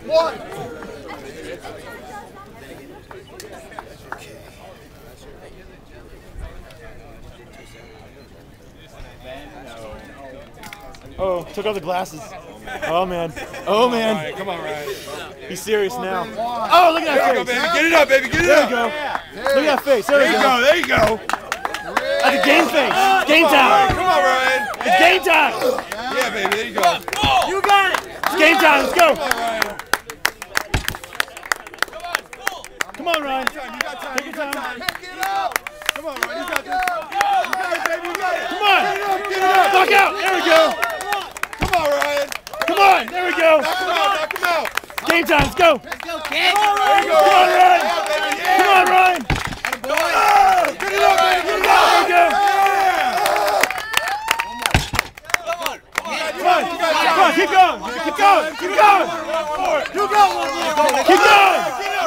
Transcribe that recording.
One. Oh, took off the glasses. Oh man. Oh man. All right, come on, Ryan. He's serious now. Oh, look at that face. Baby. Get it up, baby. Get it There up. you go. Look at that face. There you go. There you go. That's a game face. Game time. Come on, Ryan. It's game time. Yeah, baby. There you go. You got it. It's game time. Let's go. Come on, Ryan. Come on, Ryan. You got time. Take your time. Pick it up. Come on, Ryan. You got this. You got it, baby. You got it. Come on. Get it up. Knock out. There we go. Come on, Ryan. Come on. There we go. Knock him out. Knock him out. Game time. Let's go. Let's go, kid. There you go. Come on, Ryan. Yeah, baby. Come on, Ryan. Get it up, baby. Get it up. There we go. Come on. Come on. Keep going. Keep going. Keep going. You go, one more. Keep going.